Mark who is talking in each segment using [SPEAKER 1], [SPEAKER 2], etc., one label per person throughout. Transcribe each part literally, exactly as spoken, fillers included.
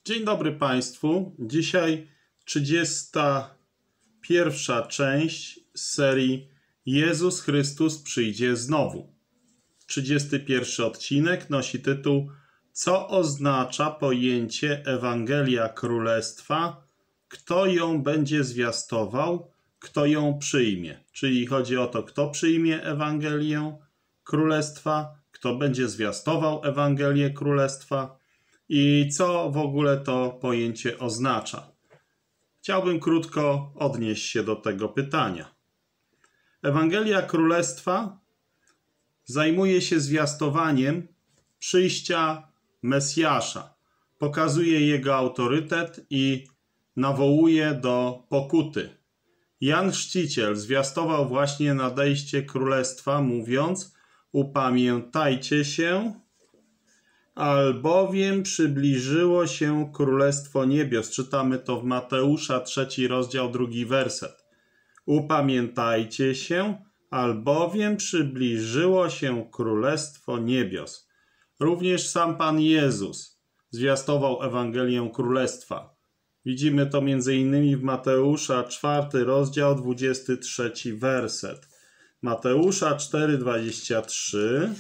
[SPEAKER 1] Dzień dobry Państwu. Dzisiaj trzydziesta pierwsza część z serii Jezus Chrystus przyjdzie znowu. trzydziesty pierwszy odcinek nosi tytuł Co oznacza pojęcie Ewangelia Królestwa? Kto ją będzie zwiastował? Kto ją przyjmie? Czyli chodzi o to, kto przyjmie Ewangelię Królestwa, kto będzie zwiastował Ewangelię Królestwa i co w ogóle to pojęcie oznacza. Chciałbym krótko odnieść się do tego pytania. Ewangelia Królestwa zajmuje się zwiastowaniem przyjścia Mesjasza. Pokazuje jego autorytet i nawołuje do pokuty. Jan Chrzciciel zwiastował właśnie nadejście Królestwa, mówiąc: upamiętajcie się, albowiem przybliżyło się Królestwo Niebios. Czytamy to w Mateusza, trzeci rozdział, drugi werset. Upamiętajcie się, albowiem przybliżyło się Królestwo Niebios. Również sam Pan Jezus zwiastował Ewangelię Królestwa. Widzimy to między innymi w Mateusza, czwarty rozdział, dwudziesty trzeci werset. Mateusza cztery, dwadzieścia trzy.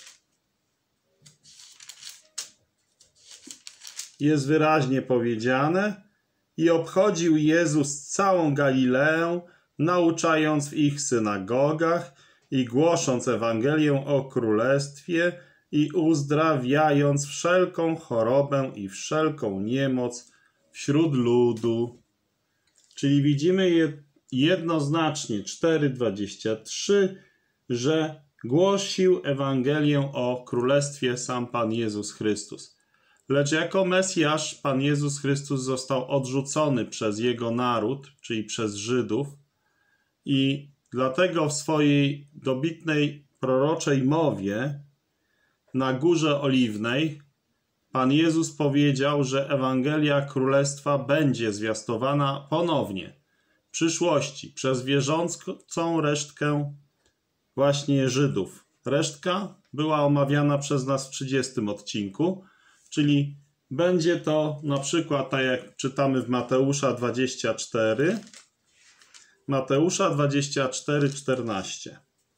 [SPEAKER 1] Jest wyraźnie powiedziane: i obchodził Jezus całą Galileę, nauczając w ich synagogach i głosząc Ewangelię o Królestwie i uzdrawiając wszelką chorobę i wszelką niemoc wśród ludu. Czyli widzimy jednoznacznie cztery, dwadzieścia trzy, że głosił Ewangelię o Królestwie sam Pan Jezus Chrystus. Lecz jako Mesjasz Pan Jezus Chrystus został odrzucony przez Jego naród, czyli przez Żydów, i dlatego w swojej dobitnej proroczej mowie na Górze Oliwnej Pan Jezus powiedział, że Ewangelia Królestwa będzie zwiastowana ponownie w przyszłości przez wierzącą resztkę właśnie Żydów. Resztka była omawiana przez nas w trzydziestym odcinku, czyli będzie to na przykład, tak jak czytamy w Mateusza dwadzieścia cztery, Mateusza dwadzieścia cztery, czternaście.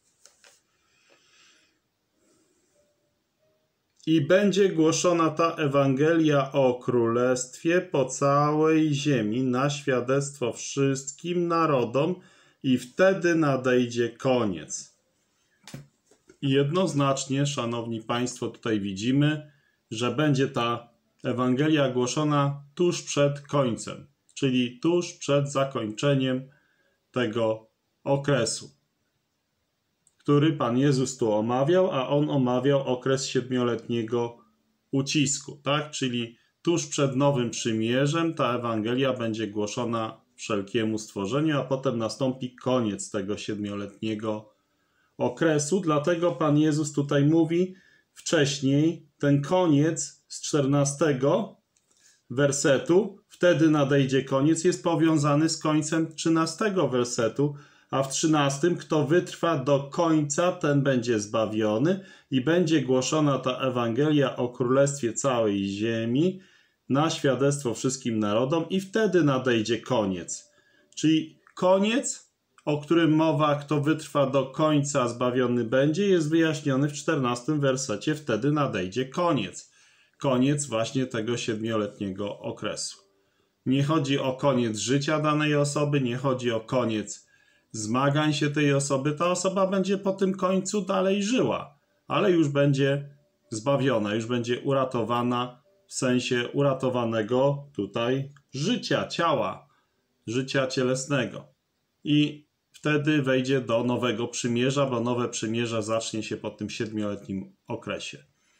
[SPEAKER 1] I będzie głoszona ta Ewangelia o Królestwie po całej ziemi na świadectwo wszystkim narodom i wtedy nadejdzie koniec. I jednoznacznie, szanowni Państwo, tutaj widzimy, że będzie ta Ewangelia głoszona tuż przed końcem, czyli tuż przed zakończeniem tego okresu, który Pan Jezus tu omawiał, a On omawiał okres siedmioletniego ucisku, tak? Czyli tuż przed Nowym Przymierzem ta Ewangelia będzie głoszona wszelkiemu stworzeniu, a potem nastąpi koniec tego siedmioletniego okresu. Dlatego Pan Jezus tutaj mówi wcześniej, ten koniec z czternastego wersetu, wtedy nadejdzie koniec, jest powiązany z końcem trzynastego wersetu, a w trzynastym, kto wytrwa do końca, ten będzie zbawiony i będzie głoszona ta Ewangelia o Królestwie całej ziemi na świadectwo wszystkim narodom i wtedy nadejdzie koniec. Czyli koniec, o którym mowa, kto wytrwa do końca, zbawiony będzie, jest wyjaśniony w czternastym wersecie, wtedy nadejdzie koniec. Koniec właśnie tego siedmioletniego okresu. Nie chodzi o koniec życia danej osoby, nie chodzi o koniec zmagań się tej osoby. Ta osoba będzie po tym końcu dalej żyła, ale już będzie zbawiona, już będzie uratowana w sensie uratowanego tutaj życia, ciała, życia cielesnego. I wtedy wejdzie do nowego przymierza, bo nowe przymierza zacznie się po tym siedmioletnim okresie.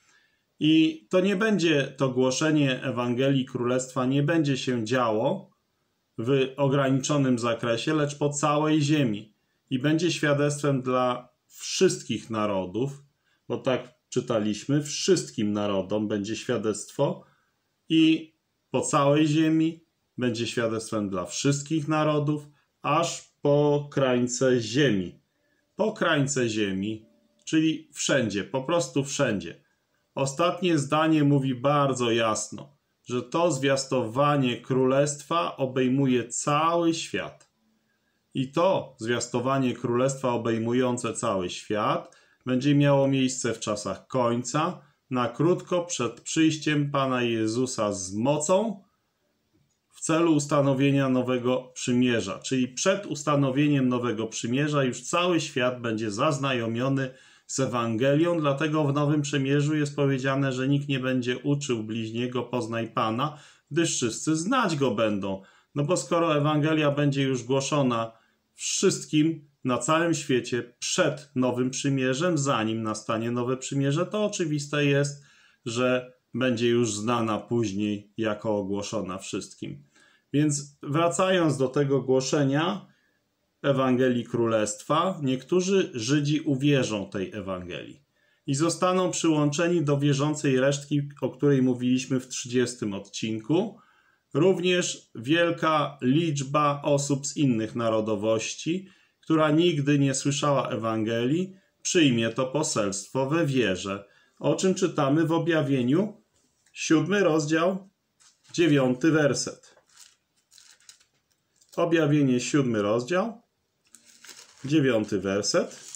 [SPEAKER 1] I to nie będzie, to głoszenie Ewangelii Królestwa nie będzie się działo w ograniczonym zakresie, lecz po całej ziemi. I będzie świadectwem dla wszystkich narodów, bo tak czytaliśmy, wszystkim narodom będzie świadectwo i po całej ziemi będzie świadectwem dla wszystkich narodów, aż po krańce ziemi. Po krańce ziemi, czyli wszędzie, po prostu wszędzie. Ostatnie zdanie mówi bardzo jasno. że to zwiastowanie królestwa obejmuje cały świat. I to zwiastowanie królestwa obejmujące cały świat będzie miało miejsce w czasach końca, na krótko przed przyjściem Pana Jezusa z mocą w celu ustanowienia nowego przymierza. Czyli przed ustanowieniem nowego przymierza już cały świat będzie zaznajomiony z Ewangelią, dlatego w Nowym Przymierzu jest powiedziane, że nikt nie będzie uczył bliźniego poznaj Pana, gdyż wszyscy znać Go będą. No bo skoro Ewangelia będzie już głoszona wszystkim na całym świecie przed Nowym Przymierzem, zanim nastanie Nowe Przymierze, to oczywiste jest, że będzie już znana później jako ogłoszona wszystkim. Więc wracając do tego głoszenia Ewangelii Królestwa, niektórzy Żydzi uwierzą tej Ewangelii i zostaną przyłączeni do wierzącej resztki, o której mówiliśmy w trzydziestym odcinku. Również wielka liczba osób z innych narodowości, która nigdy nie słyszała Ewangelii, przyjmie to poselstwo we wierze, o czym czytamy w Objawieniu, siódmy rozdział, dziewiąty werset. Objawienie, siódmy rozdział, dziewiąty werset.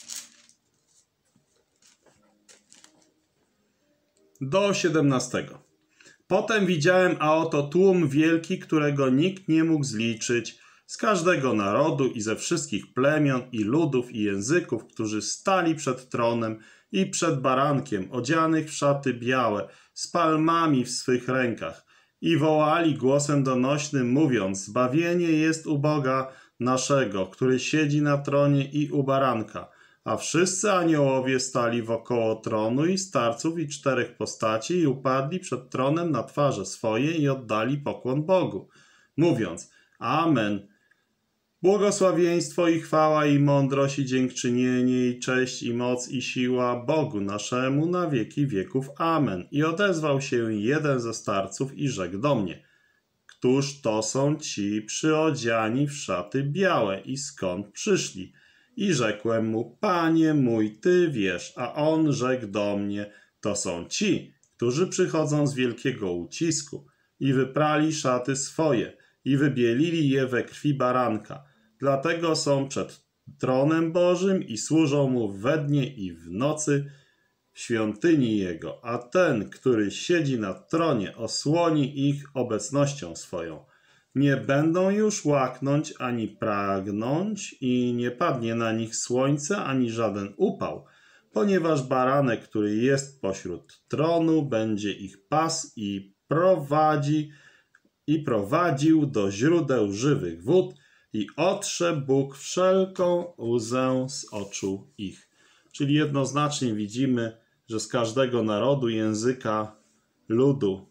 [SPEAKER 1] Do siedemnastego. Potem widziałem, a oto tłum wielki, którego nikt nie mógł zliczyć, z każdego narodu i ze wszystkich plemion i ludów i języków, którzy stali przed tronem i przed barankiem, odzianych w szaty białe, z palmami w swych rękach, i wołali głosem donośnym, mówiąc: zbawienie jest u Boga naszego, który siedzi na tronie, i u baranka. A wszyscy aniołowie stali wokoło tronu i starców i czterech postaci i upadli przed tronem na twarze swoje i oddali pokłon Bogu, mówiąc: Amen. Błogosławieństwo i chwała i mądrość i dziękczynienie i cześć i moc i siła Bogu naszemu na wieki wieków. Amen. I odezwał się jeden ze starców i rzekł do mnie: któż to są ci przyodziani w szaty białe i skąd przyszli? I rzekłem mu: Panie mój, Ty wiesz. A on rzekł do mnie: to są ci, którzy przychodzą z wielkiego ucisku i wyprali szaty swoje i wybielili je we krwi baranka. Dlatego są przed tronem Bożym i służą mu we dnie i w nocy w świątyni Jego. A ten, który siedzi na tronie, osłoni ich obecnością swoją. Nie będą już łaknąć ani pragnąć i nie padnie na nich słońce ani żaden upał, ponieważ baranek, który jest pośród tronu, będzie ich pas i prowadzi i prowadził do źródeł żywych wód i otrze Bóg wszelką łzę z oczu ich. Czyli jednoznacznie widzimy, że z każdego narodu, języka, ludu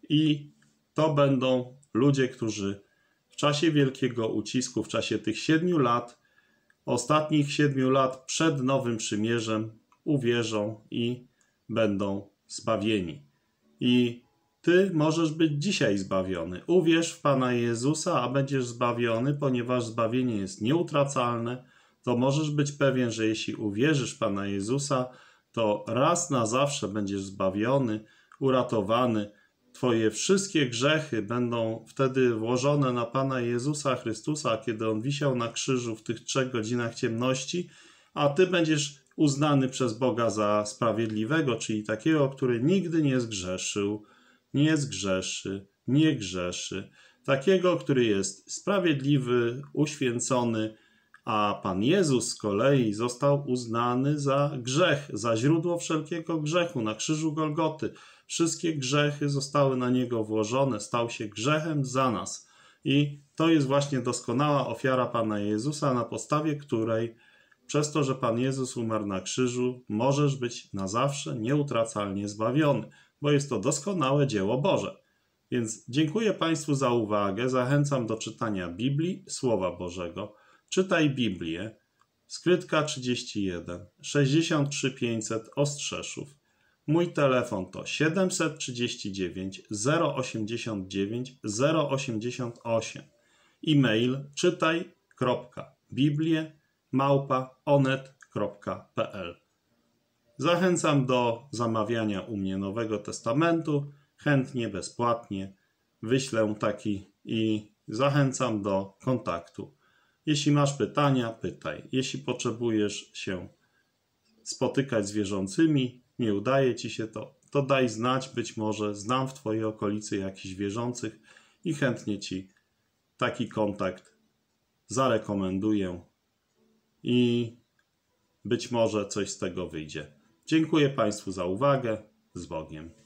[SPEAKER 1] i to będą ludzie, którzy w czasie wielkiego ucisku, w czasie tych siedmiu lat, ostatnich siedmiu lat przed Nowym Przymierzem uwierzą i będą zbawieni. I Ty możesz być dzisiaj zbawiony. Uwierz w Pana Jezusa, a będziesz zbawiony, ponieważ zbawienie jest nieutracalne. To możesz być pewien, że jeśli uwierzysz w Pana Jezusa, to raz na zawsze będziesz zbawiony, uratowany. Twoje wszystkie grzechy będą wtedy włożone na Pana Jezusa Chrystusa, kiedy On wisiał na krzyżu w tych trzech godzinach ciemności, a Ty będziesz uznany przez Boga za sprawiedliwego, czyli takiego, który nigdy nie zgrzeszył, nie zgrzeszy, nie grzeszy. Takiego, który jest sprawiedliwy, uświęcony, a Pan Jezus z kolei został uznany za grzech, za źródło wszelkiego grzechu na krzyżu Golgoty. Wszystkie grzechy zostały na Niego włożone, stał się grzechem za nas. I to jest właśnie doskonała ofiara Pana Jezusa, na podstawie której przez to, że Pan Jezus umarł na krzyżu, możesz być na zawsze nieutracalnie zbawiony, bo jest to doskonałe dzieło Boże. Więc dziękuję Państwu za uwagę, zachęcam do czytania Biblii, Słowa Bożego. Czytaj Biblię, skrytka trzydzieści jeden, sześćdziesiąt trzy pięćset Ostrzeszów. Mój telefon to siedem trzydzieści dziewięć zero osiemdziesiąt dziewięć zero osiemdziesiąt osiem. E-mail czytaj.biblię małpa onet kropka pe el. Zachęcam do zamawiania u mnie Nowego Testamentu, chętnie, bezpłatnie. wyślę taki i zachęcam do kontaktu. Jeśli masz pytania, pytaj. Jeśli potrzebujesz się spotykać z wierzącymi, nie udaje ci się to, to daj znać, być może znam w twojej okolicy jakichś wierzących i chętnie ci taki kontakt zarekomenduję i być może coś z tego wyjdzie. Dziękuję Państwu za uwagę. Z Bogiem.